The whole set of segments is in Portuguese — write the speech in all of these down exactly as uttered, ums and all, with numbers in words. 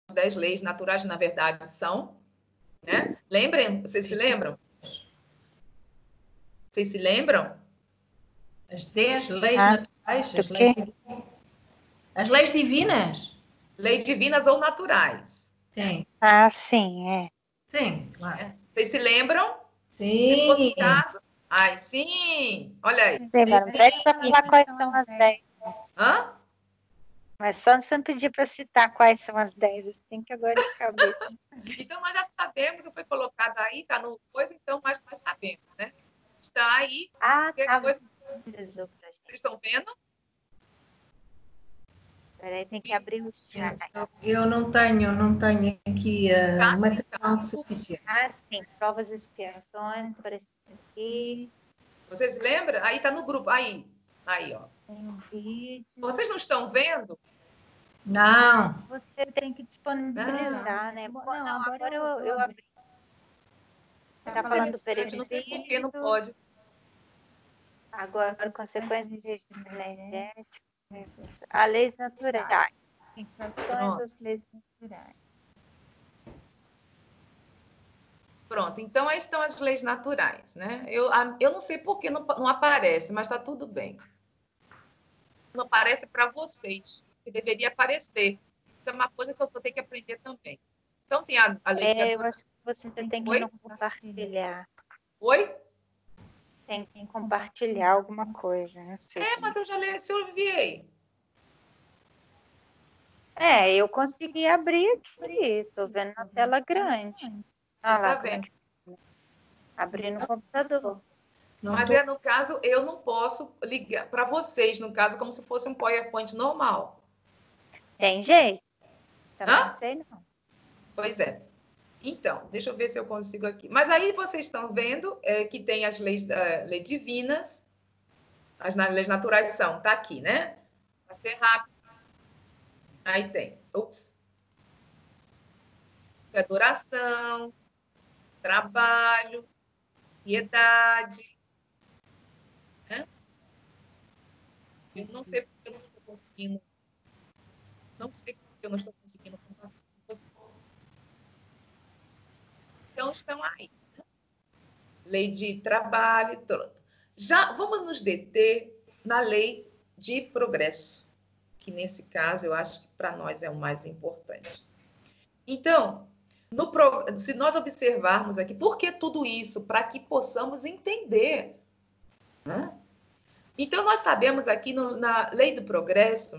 dez leis naturais, na verdade, são, né? Lembrem, vocês se lembram? Vocês se lembram? As dez leis Ah, naturais, do as quê? leis, as leis divinas. Leis divinas ou naturais. Sim, Ah, sim, é. sim, claro. Né? Vocês se lembram? Se for Sim, o caso... Ai, sim! Olha aí. Lembra, não pede para falar quais são as dez. Hã? Mas só você não pedir para citar quais são as dez, assim que agora de cabeça. Então, nós já sabemos, foi colocado aí, está no coisa, então nós, nós sabemos, né? Está aí. Ah, qualquer tá. coisa... Avisou pra gente. Vocês estão vendo? Peraí, tem que abrir o chat. eu, eu não tenho, não tenho aqui uh, Tá, sim, material tá. suficiente. Ah, sim. Provas e expiações, apareceu aqui. Vocês lembram? Aí está no grupo. Aí. Aí, ó. Tem um vídeo. Vocês não estão vendo? Não, Você tem que disponibilizar, né? Não, agora eu, eu abri. Está falando do Interessante, não sei por que não perispírito. pode. Agora, consequências do registro energético. As leis naturais. Infrações Pronto. das leis naturais. Pronto, então aí estão as leis naturais, né? Eu, eu não sei por que não, não aparece, mas está tudo bem. Não aparece para vocês, que deveria aparecer. Isso é uma coisa que eu vou ter que aprender também. Então tem a, a lei de... É, eu acho que você tem que Oi? não compartilhar. Oi? Tem que compartilhar alguma coisa, não sei. É, mas eu já li, se eu enviei. É, eu consegui abrir aqui, tô vendo na tela grande. Ah lá, Tá como é vendo? que... Abrir no computador. não Mas tô- é, no caso, eu não posso ligar para vocês, no caso, como se fosse um PowerPoint normal. Tem jeito? Também Hã? não sei, não. Pois é. Então, deixa eu ver se eu consigo aqui. Mas aí vocês estão vendo é, que tem as leis, uh, leis divinas, as leis naturais são, tá aqui, né? Vai ser rápido. Aí tem, ups. Adoração, trabalho, piedade. Né? Eu não sei porque eu não estou conseguindo. Não sei porque eu não estou conseguindo compartilhar com vocês. Então, estão aí. Lei de trabalho, tudo. Já vamos nos deter na lei de progresso, que nesse caso eu acho que para nós é o mais importante. Então, no, se nós observarmos aqui, por que tudo isso? Para que possamos entender. Né? Então, nós sabemos aqui no, na lei do progresso,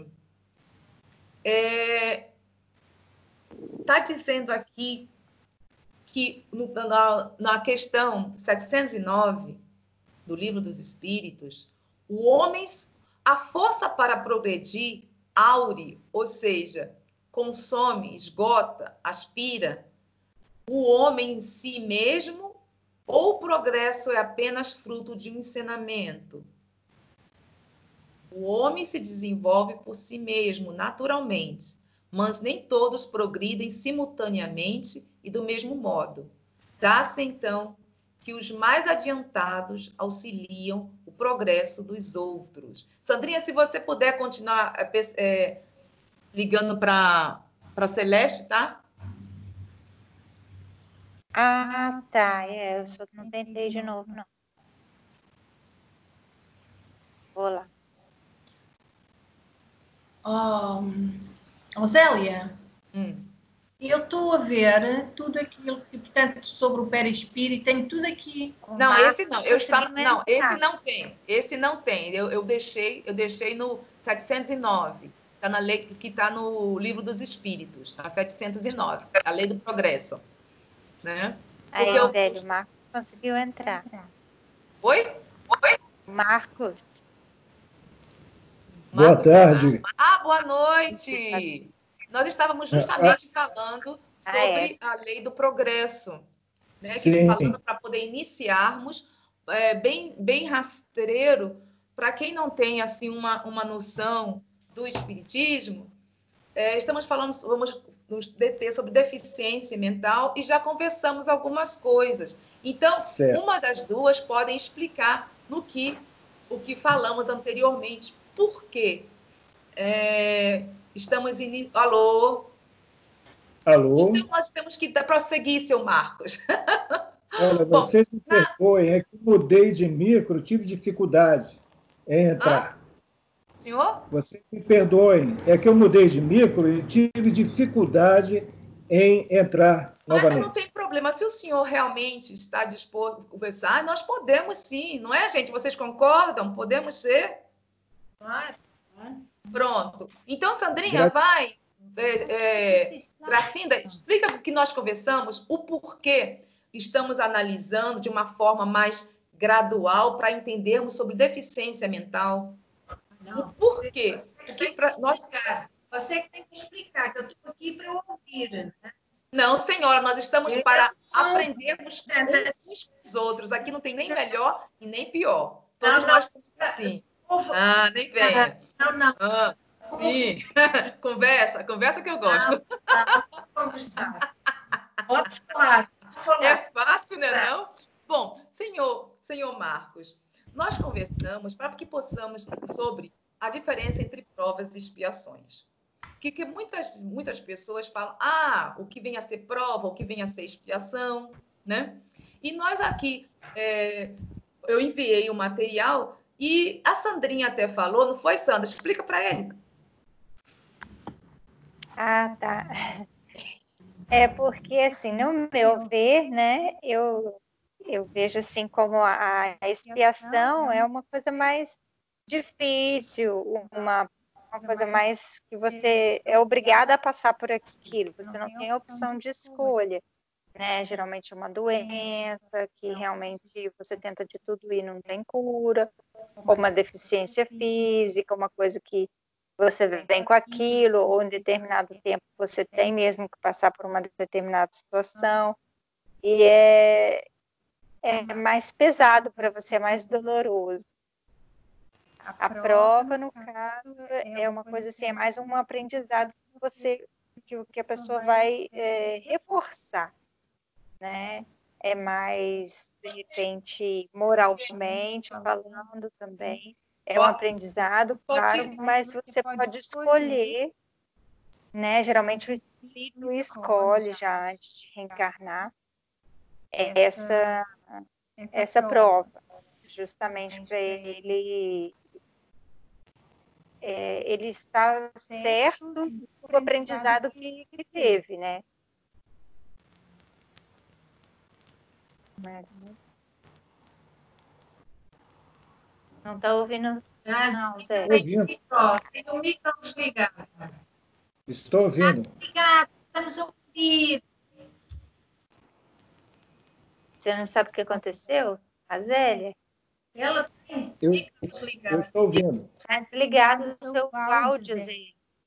é, está dizendo aqui que no, na, na questão setecentos e nove do Livro dos Espíritos, o homem, a força para progredir, aure, ou seja, consome, esgota, aspira, o homem em si mesmo, ou o progresso é apenas fruto de um ensinamento? O homem se desenvolve por si mesmo, naturalmente, mas nem todos progridem simultaneamente e do mesmo modo. Dá-se, então, que os mais adiantados auxiliam o progresso dos outros. Sandrinha, se você puder continuar é, ligando para a Celeste, tá? Ah, tá. É, eu só não tentei de novo, não. Vou lá. Oh, Zélia, Hum. eu estou a ver tudo aquilo que, portanto, sobre o perispírito, tem tudo aqui. Não, esse não. Eu estava, não, esse não tem. Esse não tem. Eu, eu deixei, eu deixei no setecentos e nove. Está na lei que está no Livro dos Espíritos, na setecentos e nove, a Lei do Progresso, né? Aí, Porque eu... velho, o Marcos conseguiu entrar. Oi? Oi? Marcos. Boa Marcos, tarde. Ah, boa noite. Nós estávamos justamente falando sobre a Lei do Progresso, né? Que falando para poder iniciarmos é, bem, bem rastreiro, para quem não tem assim uma, uma noção do espiritismo, é, estamos falando, vamos nos deter sobre deficiência mental e já conversamos algumas coisas. Então, certo. Uma das duas podem explicar no que o que falamos anteriormente. Por quê? É, estamos in... Alô? Alô? Então, nós temos que prosseguir, seu Marcos. Olha, Bom, você me perdoe, é que eu mudei de micro, tive dificuldade em entrar. Ah, senhor? Você me perdoe, é que eu mudei de micro e tive dificuldade em entrar Ah, não novamente. tem problema. Se o senhor realmente está disposto a conversar, nós podemos sim, não é, gente? Vocês concordam? Podemos ser? Claro. Pronto. Então, Sandrinha, Gra- vai. É, é, Gracinda, explica o que nós conversamos, o porquê estamos analisando de uma forma mais gradual para entendermos sobre deficiência mental. Não. O porquê. Você O que que pra nós... explicar. Você que tem que explicar, que eu estou aqui para ouvir. Né? Não, senhora, nós estamos Eu para não- aprendermos uns com os outros. Aqui não tem nem melhor e nem pior. Não, Todos não. nós estamos assim. Ufa. Ah, nem venha. Não, não. Ah, sim. Conversa, conversa que eu gosto. Não, não, vou conversar. Pode falar, pode falar. É fácil, né, não? Bom, senhor, senhor Marcos, nós conversamos para que possamos sobre a diferença entre provas e expiações. Que, que muitas, muitas pessoas falam, ah, o que vem a ser prova, o que vem a ser expiação, né? E nós aqui, é, eu enviei o material e a Sandrinha até falou, não foi, Sandra? Explica para ele. Ah, tá. É porque, assim, no meu ver, né, eu, eu vejo, assim, como a, a expiação é uma coisa mais difícil, uma, uma coisa mais que você é obrigada a passar por aquilo, você não tem opção de escolha, né? Geralmente é uma doença que realmente você tenta de tudo e não tem cura, ou uma deficiência física, uma coisa que você vem com aquilo, ou em determinado tempo você tem mesmo que passar por uma determinada situação, e é, é mais pesado para você, é mais doloroso. A prova, no caso, é uma coisa assim, é mais um aprendizado que você, que, que a pessoa vai é, reforçar, né? É mais, de repente, moralmente falando também. É um aprendizado, claro, mas você pode escolher, né? Geralmente o espírito escolhe já antes de reencarnar essa, essa prova, justamente para ele, é, ele estar certo do aprendizado que, que teve, né? Não está ouvindo? Não, Zé. Tem o micro, tem o micro desligado. Estou ouvindo. Obrigada, estamos a ouvir. Você não sabe o que aconteceu? A Zélia? Ela tem o Eu, micro eu desligado. estou ouvindo. Está desligado o seu áudio, Zé.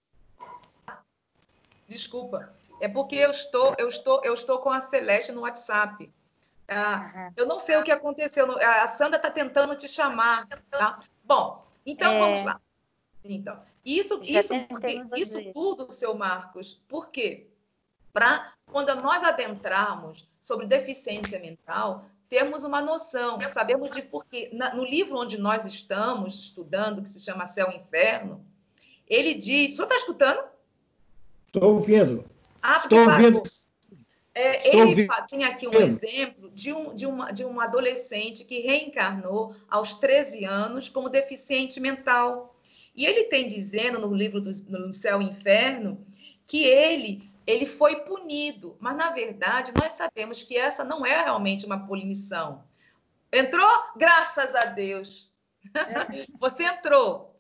Desculpa. É porque eu estou, eu estou, eu estou com a Celeste no WhatsApp. Ah, Uhum. eu não sei o que aconteceu. A Sandra está tentando te chamar, tá? Bom, então É. vamos lá. Então, isso, Já isso, tentei porque, duas isso vezes. tudo, seu Marcos, por quê? Para quando nós adentrarmos sobre deficiência mental, temos uma noção, sabemos de porquê. Na, no livro onde nós estamos estudando, que se chama Céu e Inferno, ele diz. O senhor está escutando? Estou ouvindo. Ah, porque Estou parou. ouvindo. É, Estou ele ouvindo. fa- tem aqui um exemplo de um, de, uma, de um adolescente que reencarnou aos treze anos como deficiente mental. E ele tem dizendo no livro do no Céu e Inferno que ele, ele foi punido. Mas, na verdade, nós sabemos que essa não é realmente uma punição. Entrou? Graças a Deus. Você entrou.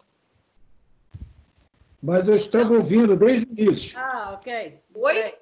Mas eu estava ouvindo desde o início. Ah, ok. Oi?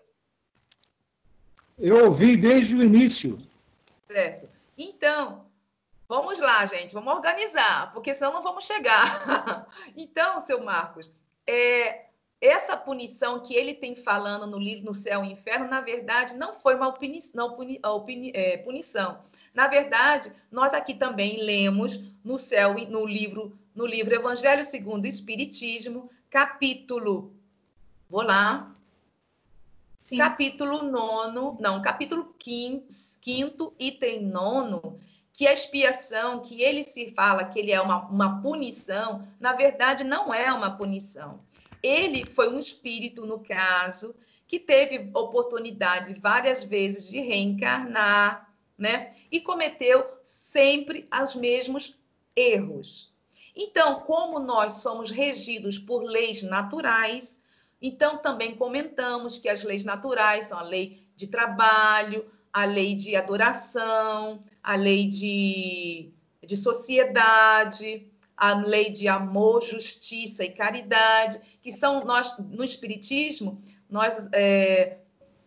Eu ouvi desde o início. Certo. Então, vamos lá, gente, vamos organizar, porque senão não vamos chegar. Então, seu Marcos, é, essa punição que ele tem falando no livro No Céu e Inferno, na verdade, não foi uma puni, não, puni, puni, é, punição. Na verdade, nós aqui também lemos no céu, no livro, no livro Evangelho segundo o Espiritismo, capítulo. Vou lá. Sim. Capítulo nono, não, capítulo quinto, quinto, item nono, que a expiação, que ele se fala que ele é uma, uma punição, na verdade não é uma punição. Ele foi um espírito, no caso, que teve oportunidade várias vezes de reencarnar, né? E cometeu sempre os mesmos erros. Então, como nós somos regidos por leis naturais, então também comentamos que as leis naturais são a lei de trabalho, a lei de adoração, a lei de, de sociedade, a lei de amor, justiça e caridade, que são nós, no Espiritismo, nós, é,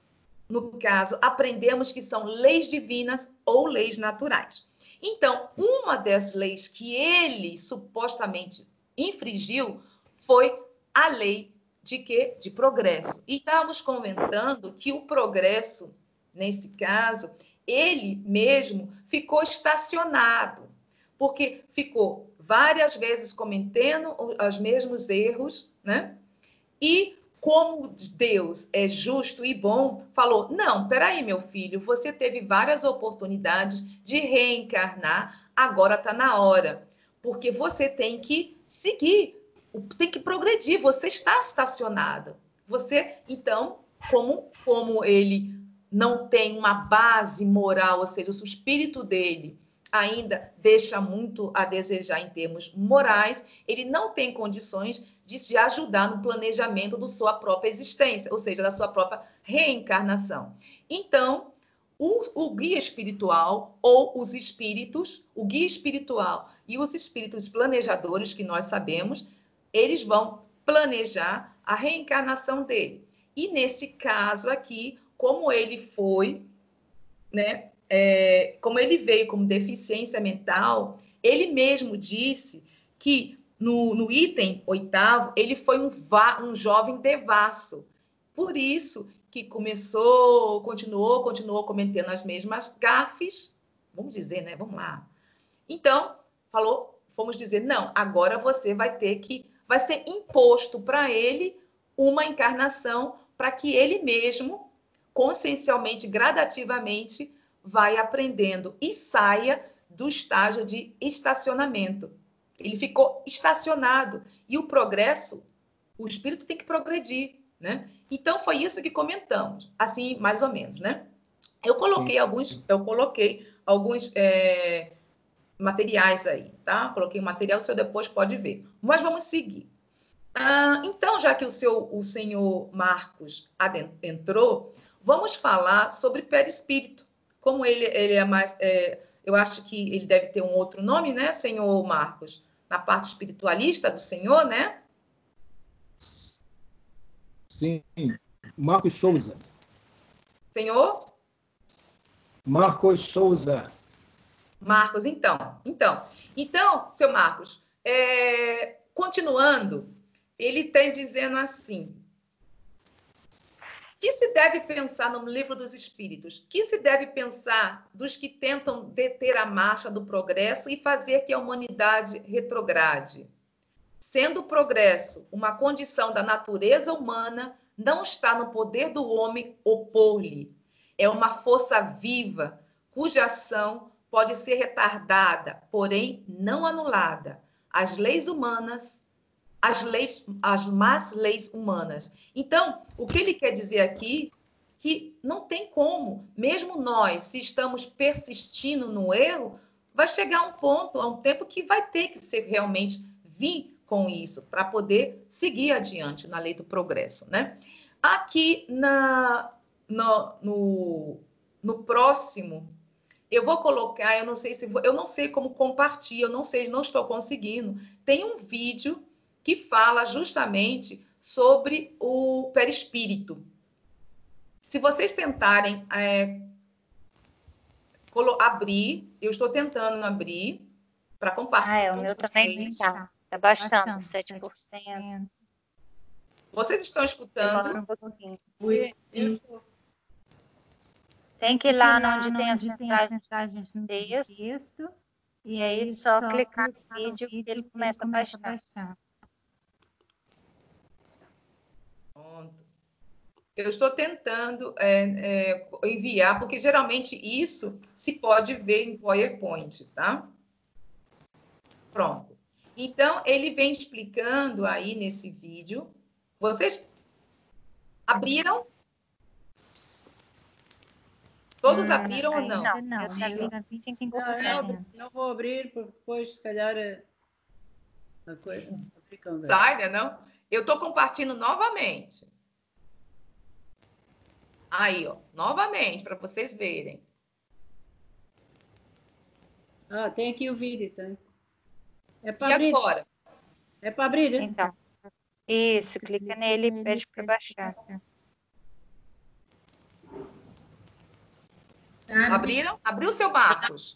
no caso, aprendemos que são leis divinas ou leis naturais. Então, uma das leis que ele supostamente infringiu foi a lei de quê? De progresso. E estávamos comentando que o progresso, nesse caso, ele mesmo ficou estacionado, porque ficou várias vezes cometendo os mesmos erros, né? E como Deus é justo e bom, falou, não, peraí, meu filho, você teve várias oportunidades de reencarnar, agora está na hora, porque você tem que seguir, tem que progredir, você está estacionado. Você, então, como, como ele não tem uma base moral, ou seja, o espírito dele ainda deixa muito a desejar em termos morais, ele não tem condições de te ajudar no planejamento da sua própria existência, ou seja, da sua própria reencarnação. Então, o, o guia espiritual ou os espíritos, o guia espiritual e os espíritos planejadores, que nós sabemos, eles vão planejar a reencarnação dele. E nesse caso aqui, como ele foi, né, é, como ele veio como deficiência mental, ele mesmo disse que no, no item oitavo, ele foi um, va, um jovem devasso. Por isso que começou, continuou, continuou cometendo as mesmas gafes, vamos dizer, né? Vamos lá. Então, falou, fomos dizer, não, agora você vai ter que, vai ser imposto para ele uma encarnação para que ele mesmo, consciencialmente, gradativamente, vai aprendendo e saia do estágio de estacionamento. Ele ficou estacionado. E o progresso, o espírito tem que progredir, né? Então, foi isso que comentamos, assim, mais ou menos, né? Eu coloquei Sim. alguns, eu coloquei alguns é, materiais aí, tá? Coloquei o material, o senhor depois pode ver. Mas vamos seguir. Ah, então, já que o, seu, o senhor Marcos entrou, vamos falar sobre perispírito. Como ele, ele é mais... É, eu acho que ele deve ter um outro nome, né, senhor Marcos? Na parte espiritualista do senhor, né? Sim, Marcos Souza. Senhor? Marcos Souza. Marcos, então. Então, então seu Marcos, é, continuando, ele está dizendo assim, que se deve pensar no livro dos Espíritos? Que se deve pensar dos que tentam deter a marcha do progresso e fazer que a humanidade retrograde? Sendo o progresso uma condição da natureza humana, não está no poder do homem opor-lhe. É uma força viva, cuja ação pode ser retardada, porém não anulada. As leis humanas As leis, as más leis humanas. Então, o que ele quer dizer aqui, que não tem como, mesmo nós, se estamos persistindo no erro, vai chegar um ponto, a um tempo que vai ter que ser realmente vir com isso, para poder seguir adiante na lei do progresso, né? Aqui na, no, no, no próximo, eu vou colocar, eu não sei se eu não sei como compartilhar, eu não sei, não estou conseguindo. Tem um vídeo que fala justamente sobre o perispírito. Se vocês tentarem é, abrir, eu estou tentando abrir para compartilhar. Ah, é, o meu também está. Está baixando, sete por cento. Vocês estão escutando? Demora um pouquinho. Tem que ir lá onde tem as mensagens no texto, e aí só clicar no vídeo que ele começa a baixar. Eu estou tentando é, é, enviar, porque geralmente isso se pode ver em PowerPoint, tá? Pronto. Então, ele vem explicando aí nesse vídeo. Vocês abriram? Todos Hum, abriram ou ainda não? não, não, eu Sim. já vi vinte e cinco Não, por eu cento. não vou abrir, porque depois, se calhar, é a coisa fica um Sai, né, não? Eu estou compartilhando novamente. Aí, ó, novamente, para vocês verem. Ah, tem aqui o vídeo, tem. É E para abrir. agora? É para abrir, né? Então, isso, clica nele e pede para baixar. Abriram? Abriu, seu Marcos?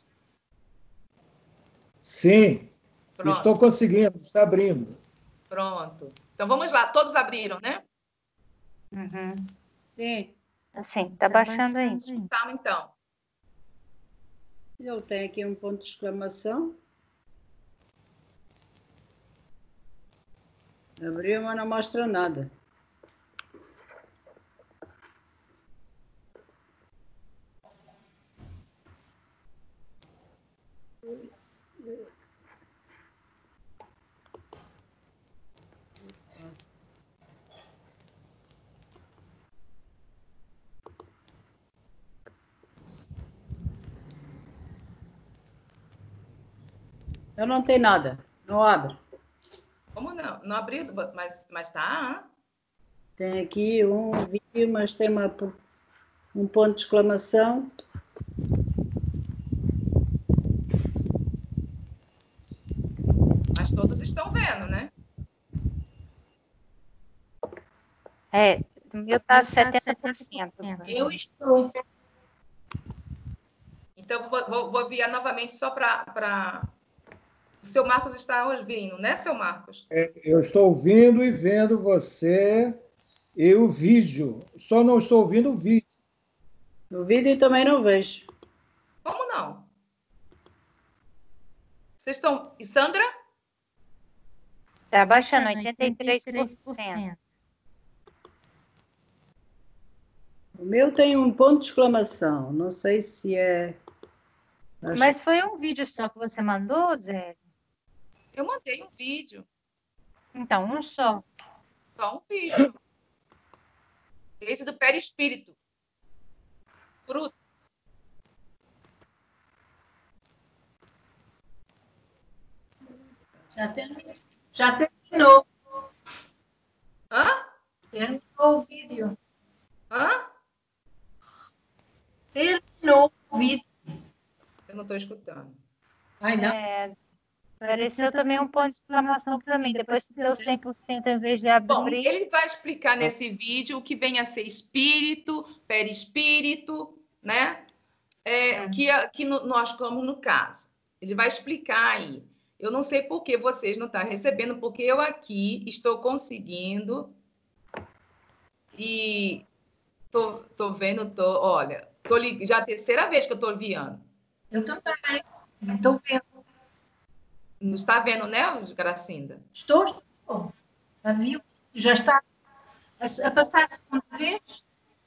Sim, Pronto, estou conseguindo, está abrindo. pronto. Então, vamos lá. Todos abriram, né? Uhum. Sim. Assim, tá baixando aí. Tá, então. Ele tem aqui um ponto de exclamação. Abriu, mas não mostra nada. Eu não tenho nada. Não abre. Como não? Não abriu, mas, mas tá. Tem aqui um vídeo, mas tem uma, um ponto de exclamação. Mas todos estão vendo, né? É, o meu tá setenta por cento. Eu estou. Então, vou, vou, vou enviar novamente só para... Pra... O seu Marcos está ouvindo, né, seu Marcos? É, eu estou ouvindo e vendo você e o vídeo. Só não estou ouvindo o vídeo. O vídeo também não vejo. Como não? Vocês estão... E Sandra? Tá baixando oitenta e três por cento. O meu tem um ponto de exclamação. Não sei se é... Acho... Mas foi um vídeo só que você mandou, Zé? Eu mandei um vídeo. Então, um só. Só um vídeo. Esse do perispírito. Fruto. Já terminou. Já terminou. Hã? Terminou o vídeo. Hã? Terminou o vídeo. Eu não estou escutando. Ai, não. É, apareceu também um ponto de exclamação para mim. Depois que deu cem por cento em vez de abrir. Bom, ele vai explicar nesse vídeo o que vem a ser espírito, perispírito, né? É, que que no, nós como no caso. Ele vai explicar aí. Eu não sei por que vocês não estão recebendo, porque eu aqui estou conseguindo e tô, tô vendo, tô, olha, tô, já é a terceira vez que eu estou enviando. Eu também. Não estou vendo. Não está vendo, né, Gracinda? Estou, estou. Já vi o vídeo. Já está a, a passar a segunda vez.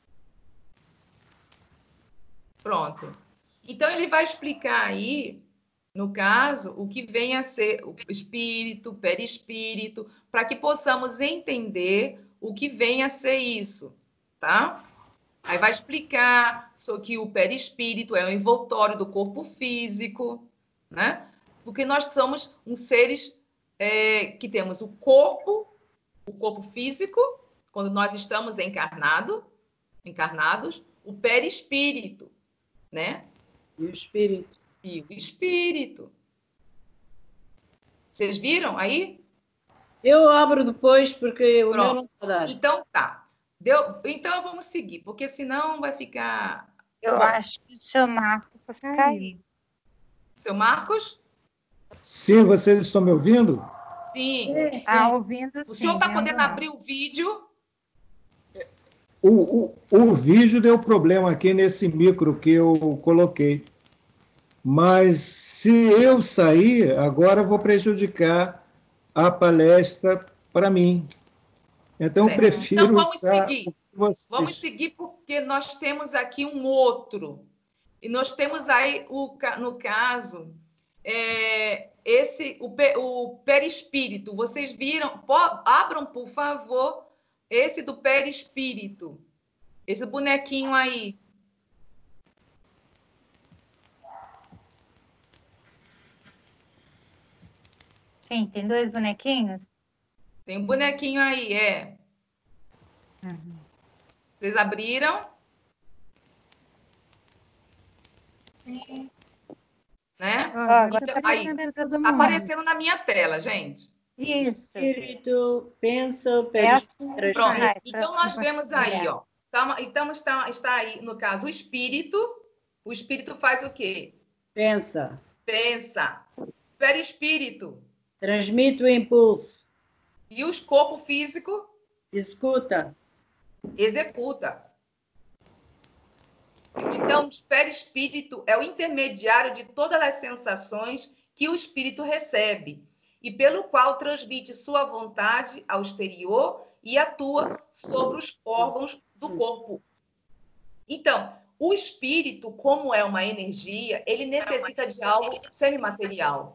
Pronto. Então, ele vai explicar aí, no caso, o que vem a ser o espírito, perispírito, para que possamos entender o que vem a ser isso, tá? Aí vai explicar sobre que o perispírito é o envoltório do corpo físico, né? Porque nós somos uns seres é, que temos o corpo, o corpo físico, quando nós estamos encarnado, encarnados, o perispírito, né? E o espírito. E o espírito. Vocês viram aí? Eu abro depois, porque o Pronto. meu não vai dar. Então, tá. Deu... Então, vamos seguir, porque senão vai ficar... Eu Bom, acho que o seu Marcos caiu. seu Marcos? Sim, vocês estão me ouvindo? Sim. Ah, ouvindo sim. O senhor está vendo podendo não. abrir o vídeo? O, o, o vídeo deu problema aqui nesse micro que eu coloquei. Mas se eu sair, agora eu vou prejudicar a palestra para mim. Então, eu Certo. prefiro Então, vamos estar seguir. com vocês. Vamos seguir porque nós temos aqui um outro. E nós temos aí, o, no caso, é, esse, o, o perispírito. Vocês viram? Abram, por favor, esse do perispírito. Esse bonequinho aí. Sim, tem dois bonequinhos? Tem um bonequinho aí, é. Uhum. Vocês abriram? Sim. Né? Ó, Então, tá aí, aparecendo pra todo tá mundo. aparecendo na minha tela, gente. Isso. Espírito, pensa, É perispírito, assim. Pronto. Ai, Então, pra- nós vemos aí, olhar. ó. Então, então está, está aí, no caso, o espírito. O espírito faz o quê? pensa, Pensa. Perispírito. transmite o impulso, E os corpo físico escuta, executa. Então, o perispírito é o intermediário de todas as sensações que o espírito recebe e pelo qual transmite sua vontade ao exterior e atua sobre os órgãos do corpo. Então, o espírito, como é uma energia, ele necessita de algo semimaterial,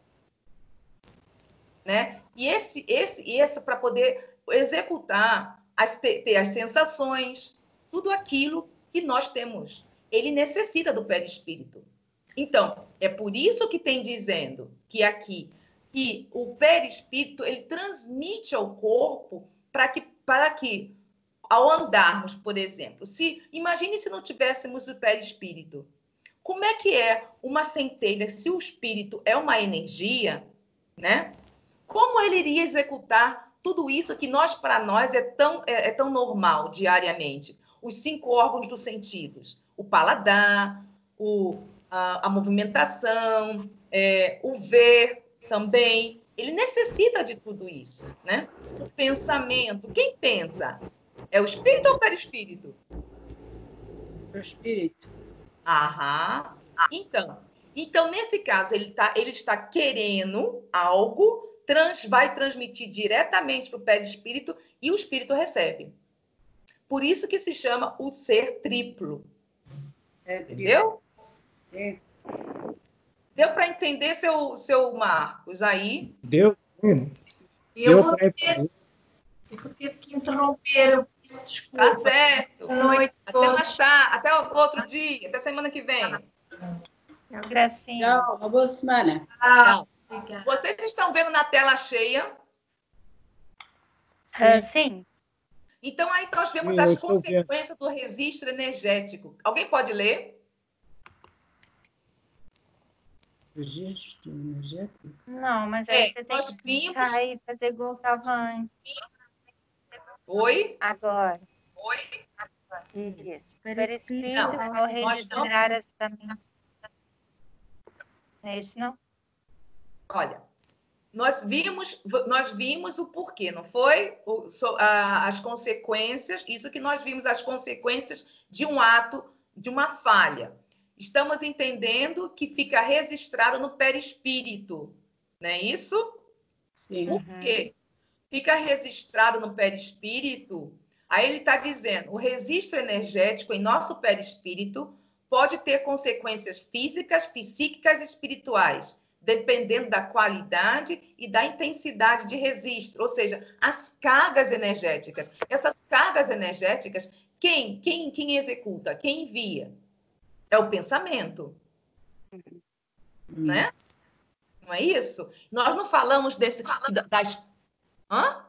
né? E esse, esse, esse para poder executar, as, ter as sensações, tudo aquilo que nós temos. Ele necessita do perispírito. Então, é por isso que tem dizendo que aqui que o perispírito ele transmite ao corpo para que, para que ao andarmos, por exemplo, se imagine se não tivéssemos o perispírito. Como é que é uma centelha se o espírito é uma energia, né? Como ele iria executar tudo isso que nós, para nós, é tão, é, é tão normal diariamente? Os cinco órgãos dos sentidos. O paladar, o, a, a movimentação, é, o ver também. Ele necessita de tudo isso, né? O pensamento. Quem pensa? É o espírito ou o perispírito? o espírito. Aham. Então, então, nesse caso, ele, tá, ele está querendo algo, trans, vai transmitir diretamente para o perispírito e o espírito recebe. Por isso que se chama o ser triplo. É Entendeu? Sim. Deu para entender, seu, seu Marcos, aí? Deu? Hum, Eu Deu vou para ter, eu vou ter que interromper, eu peço Tá desculpa. certo. Boa noite a Até todos. mais tarde, até outro dia, até semana que vem. Gracinha. Tchau, uma boa semana. Tchau. Obrigada. Vocês estão vendo na tela cheia? Ah, sim. Então, aí nós vemos Sim, eu as estou vendo. consequências do registro energético. Alguém pode ler? Registro energético. Não, mas aí É, você tem nós que vimos. clicar e fazer igual estava antes. Oi? Agora. Oi? Isso. Perispírito, Não, ao nós registrar esta... Não é isso, não? Olha, nós vimos, nós vimos o porquê, não foi? O, so, a, as consequências, isso que nós vimos, as consequências de um ato, de uma falha. Estamos entendendo que fica registrado no perispírito, não é isso? Sim. Por quê? Fica registrado no perispírito. Aí ele está dizendo, o registro energético em nosso perispírito pode ter consequências físicas, psíquicas e espirituais, dependendo da qualidade e da intensidade de registro, ou seja, as cargas energéticas. Essas cargas energéticas, quem, quem, quem executa, quem envia? É o pensamento, Hum. né? Não é isso? Nós não falamos desse, das... Hã?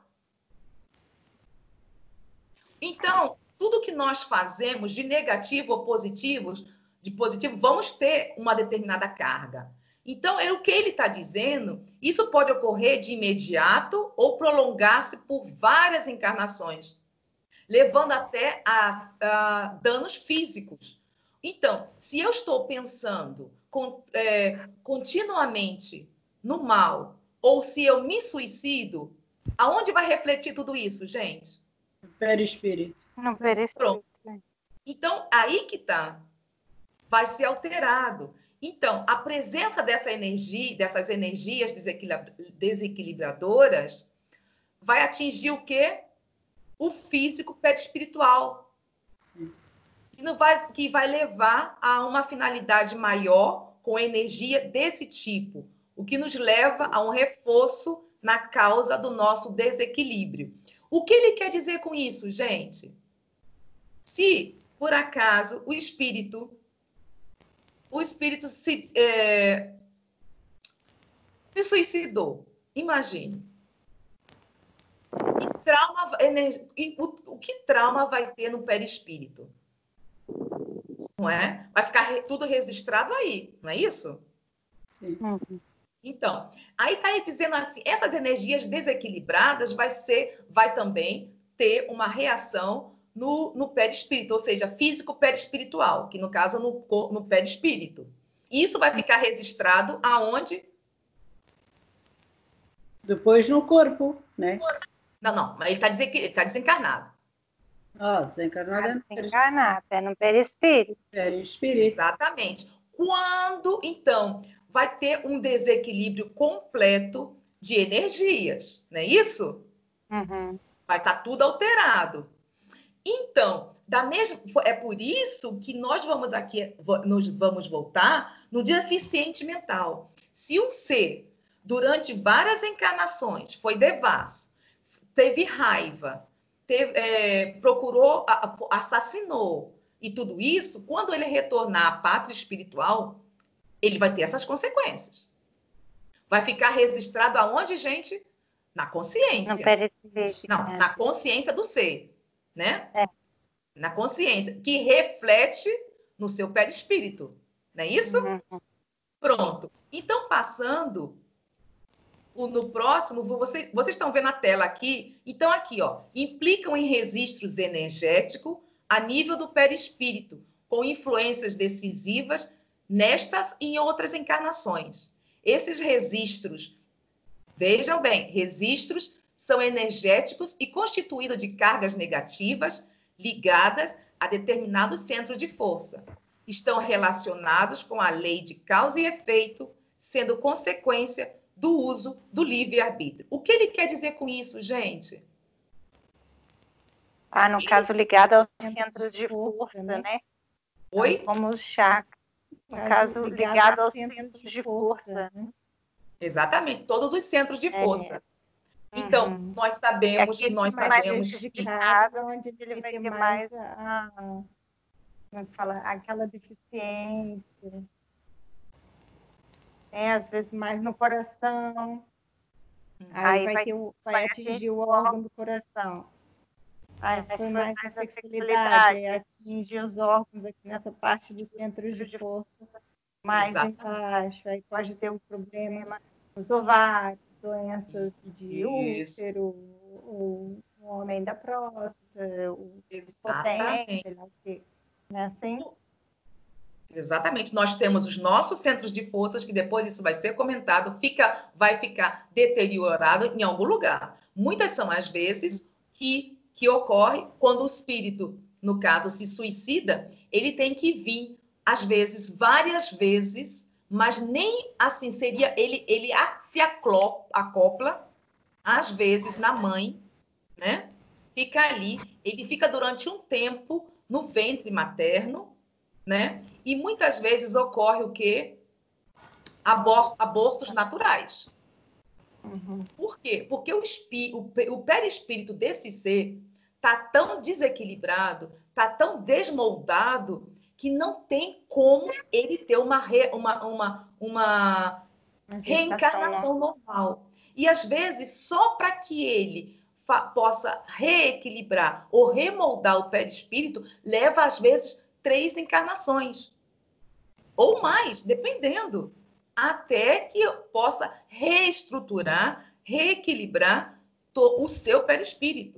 Então, tudo que nós fazemos de negativo ou positivo, de positivo, vamos ter uma determinada carga. Então, é o que ele está dizendo, isso pode ocorrer de imediato ou prolongar-se por várias encarnações, levando até a, a danos físicos. Então, se eu estou pensando com, é, continuamente no mal, ou se eu me suicido, aonde vai refletir tudo isso, gente? Perispírito. Não, perispírito. Então, aí que está. Vai ser alterado. Então, a presença dessa energia, dessas energias desequilibradoras vai atingir o quê? O físico perispiritual. Que, não vai, que vai levar a uma finalidade maior com energia desse tipo, o que nos leva a um reforço na causa do nosso desequilíbrio. O que ele quer dizer com isso, gente? Se, por acaso, o espírito, o espírito se, é, se suicidou, Imagine. Que trauma, energia, o, o que trauma vai ter no perispírito? Não é? Vai ficar tudo registrado aí, não é isso? Sim. Então, aí está aí dizendo assim, essas energias desequilibradas vai ser, vai também ter uma reação no, no perispírito, ou seja, físico-perispiritual, que no caso no, no perispírito. Isso vai ficar registrado aonde? Depois no corpo, né? Não, não, mas ele está desen, tá desencarnado. Ah, desencarnado é no Desencarnado, é no perispírito. perispírito. Exatamente. Quando, então, vai ter um desequilíbrio completo de energias, não é isso? Uhum. Vai estar tudo alterado. Então, da mesma, é por isso que nós vamos aqui, nós vamos voltar no deficiente mental. Se um ser, durante várias encarnações, foi devasso, teve raiva, teve, é, procurou, assassinou, e tudo isso, quando ele retornar à pátria espiritual, ele vai ter essas consequências. Vai ficar registrado aonde, gente? Na consciência. No perispírito. Não, É. na consciência do ser, né? É. Na consciência, que reflete no seu perispírito, não é isso? Uhum. Pronto. Então, passando no próximo, você, vocês estão vendo a tela aqui? Então, aqui, ó, implicam em registros energéticos a nível do perispírito, com influências decisivas nestas e em outras encarnações. Esses registros, vejam bem, registros são energéticos e constituídos de cargas negativas ligadas a determinados centros de força. Estão relacionados com a lei de causa e efeito, sendo consequência do uso do livre-arbítrio. O que ele quer dizer com isso, gente? Ah, no caso, ligado aos centros de força, né? Oi? Como os chakras. No caso, ligado aos centros de força. Exatamente, todos os centros de força. É. Então, Uhum. nós sabemos, É nós mais sabemos que... prejudicado, onde ele vai ter mais a, como é que fala, aquela deficiência. É, às vezes mais no coração. Aí, Aí vai, vai, ter, o- vai atingir o órgão do coração. Aí se for mais a sexualidade, aí atinge os órgãos aqui nessa parte dos centros de força mais Exatamente. embaixo. Aí pode ter um problema nos ovários, doenças de Isso. útero, o, o homem da próstata, o Exatamente. potência, não sei, não é assim? Exatamente. Nós temos os nossos centros de forças, que depois isso vai ser comentado, fica, vai ficar deteriorado em algum lugar. Muitas são as vezes que, que ocorre quando o espírito, no caso, se suicida, ele tem que vir, às vezes, várias vezes, mas nem assim seria, ele, ele se acopla, acopla, às vezes, na mãe, né? Fica ali, ele fica durante um tempo no ventre materno, né? E muitas vezes ocorre o quê? Abor abortos naturais. Uhum. Por quê? Porque o, o, o perispírito desse ser está tão desequilibrado, está tão desmoldado, que não tem como ele ter uma, re, uma, uma, uma reencarnação normal. E, às vezes, só para que ele possa reequilibrar ou remoldar o perispírito, leva, às vezes, três encarnações. Ou mais, dependendo. Até que eu possa reestruturar, reequilibrar o seu perispírito.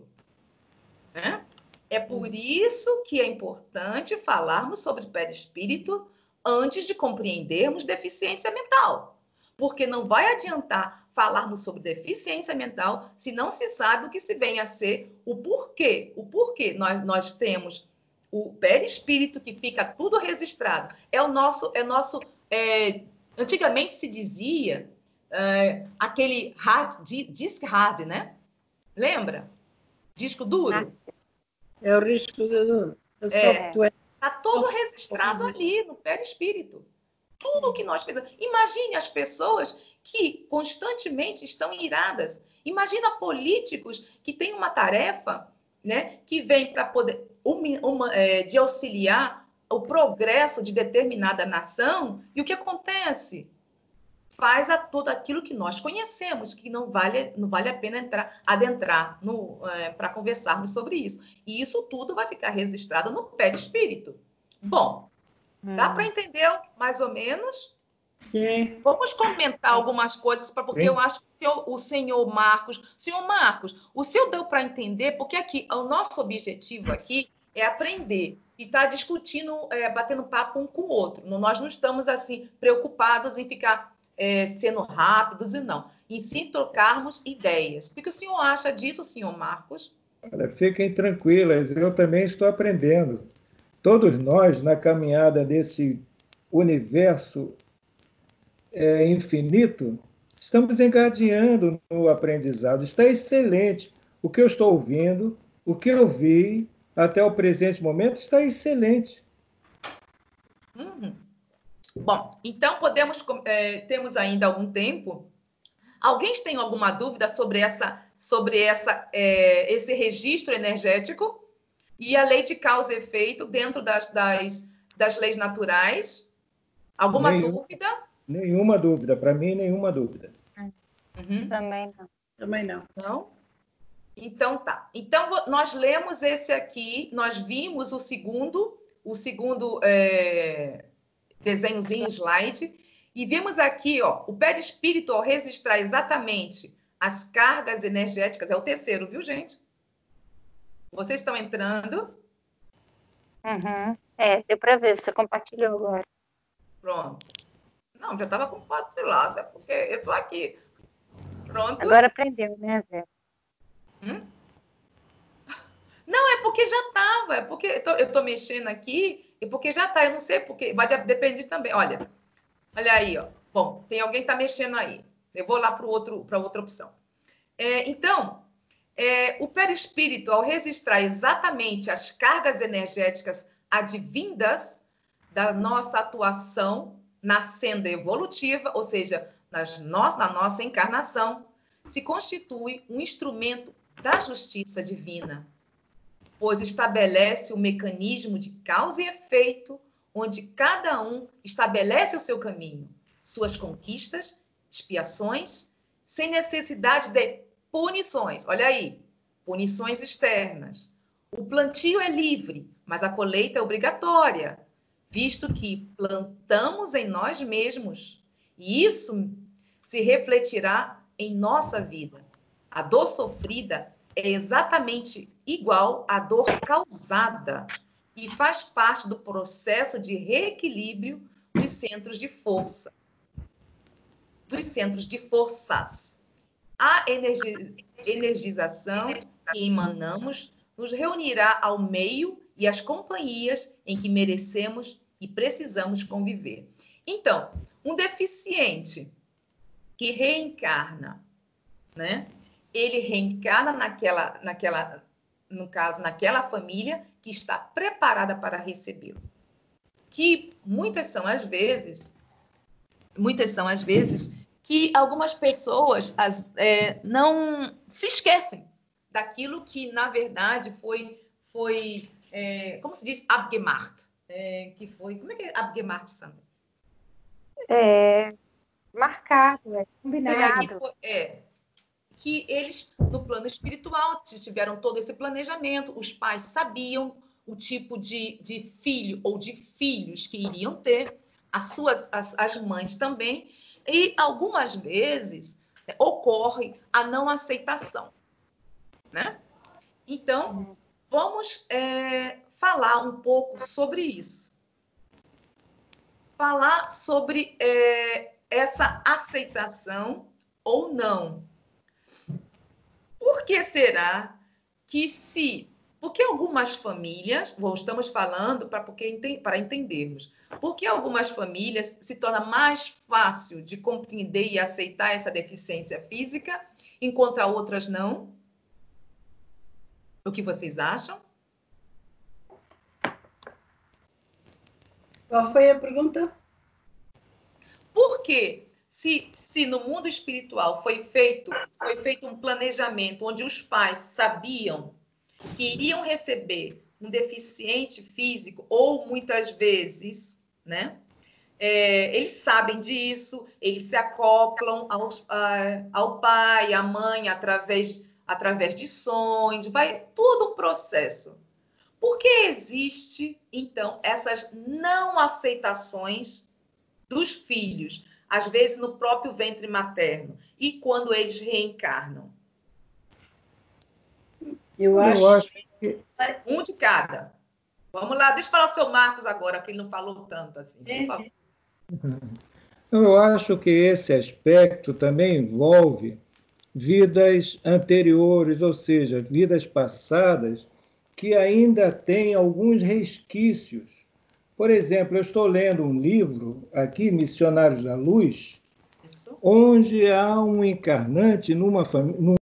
Né? É por isso que é importante falarmos sobre perispírito antes de compreendermos deficiência mental. Porque não vai adiantar falarmos sobre deficiência mental se não se sabe o que se vem a ser o porquê. O porquê nós, nós temos o perispírito, que fica tudo registrado. É o nosso... É nosso é, antigamente se dizia é, aquele hard, disc hard, né? Lembra? Disco duro. É o risco do É. software. Está todo registrado ali no perispírito. Tudo que nós fizemos. Imagine as pessoas que constantemente estão iradas. Imagina políticos que têm uma tarefa, né, que vem para poder uma, uma, é, de auxiliar o progresso de determinada nação, e o que acontece? faz a tudo aquilo que nós conhecemos, que não vale, não vale a pena entrar, adentrar é, para conversarmos sobre isso. E isso tudo vai ficar registrado no perispírito. Bom, dá hum. para entender mais ou menos? Sim. Vamos comentar algumas coisas, porque Sim. eu acho que o senhor Marcos... Senhor Marcos, o senhor deu para entender, porque aqui, o nosso objetivo aqui é aprender e estar discutindo, é, batendo papo um com o outro. Nós não estamos, assim, preocupados em ficar... É, sendo rápidos e não, em sim trocarmos ideias. O que o senhor acha disso, senhor Marcos? Olha, fiquem tranquilas, eu também estou aprendendo. Todos nós, na caminhada desse universo é, infinito, estamos engadeando no aprendizado. Está excelente. O que eu estou ouvindo, o que eu vi até o presente momento está excelente. Uhum. Bom, então podemos, é, temos ainda algum tempo. Alguém tem alguma dúvida sobre, essa, sobre essa, é, esse registro energético e a lei de causa e efeito dentro das, das, das leis naturais? Alguma Nenhum, dúvida? Nenhuma dúvida. Para mim, nenhuma dúvida. Uhum. Também não. Também não. Não? Então tá. Então nós lemos esse aqui, nós vimos o segundo, o segundo... É... desenhozinho, slide, e vimos aqui, ó, o perispírito, ao registrar exatamente as cargas energéticas, é o terceiro, viu, gente? Vocês estão entrando? Uhum. É, deu para ver, você compartilhou agora. Pronto. Não, já estava compartilhada, porque eu estou aqui. Pronto. Agora aprendeu, né, Zé? Hum? Não, é porque já estava, é porque eu estou mexendo aqui, e porque já está, eu não sei porque, vai depender também. Olha, olha aí, ó. Bom, tem alguém que está mexendo aí. Eu vou lá para outra opção. É, então, é, o perispírito, ao registrar exatamente as cargas energéticas advindas da nossa atuação na senda evolutiva, ou seja, nas no, na nossa encarnação, se constitui um instrumento da justiça divina, pois estabelece o mecanismo de causa e efeito, onde cada um estabelece o seu caminho, suas conquistas, expiações, sem necessidade de punições. Olha aí, punições externas. O plantio é livre, mas a colheita é obrigatória, visto que plantamos em nós mesmos, e isso se refletirá em nossa vida. A dor sofrida é exatamente igual à dor causada e faz parte do processo de reequilíbrio dos centros de força. Dos centros de forças. A energi- energização que emanamos nos reunirá ao meio e às companhias em que merecemos e precisamos conviver. Então, um deficiente que reencarna, né? Ele reencarna naquela, naquela, no caso, naquela família que está preparada para recebê-lo. Que muitas são as vezes, muitas são as vezes que algumas pessoas as, é, não se esquecem daquilo que, na verdade, foi, foi é, como se diz, abgemacht. É, que foi, como é que é abgemacht, Sandra? É, marcado, é combinado. É, que foi, é, que eles, no plano espiritual, tiveram todo esse planejamento, os pais sabiam o tipo de, de filho ou de filhos que iriam ter, as suas as, as mães também, e algumas vezes é, ocorre a não aceitação, né? Então, vamos é, falar um pouco sobre isso. Falar sobre é, essa aceitação ou não. Por que será que se... Porque algumas famílias, bom, estamos falando para, porque, para entendermos, porque algumas famílias se torna mais fácil de compreender e aceitar essa deficiência física, enquanto outras não? O que vocês acham? Qual foi a pergunta? Por quê? Se, se no mundo espiritual foi feito, foi feito um planejamento onde os pais sabiam que iriam receber um deficiente físico, ou muitas vezes, né, é, eles sabem disso, eles se acoplam aos, a, ao pai, à mãe, através, através de sonhos, vai todo um processo. Por que existe, então, essas não aceitações dos filhos, às vezes no próprio ventre materno, e quando eles reencarnam? Eu acho, Eu acho que Um de cada. Vamos lá, deixa eu falar o seu Marcos agora, que ele não falou tanto assim. Por favor. Eu acho que esse aspecto também envolve vidas anteriores, ou seja, vidas passadas, que ainda têm alguns resquícios. Por exemplo, eu estou lendo um livro aqui, Missionários da Luz, Isso. onde há um encarnante numa família.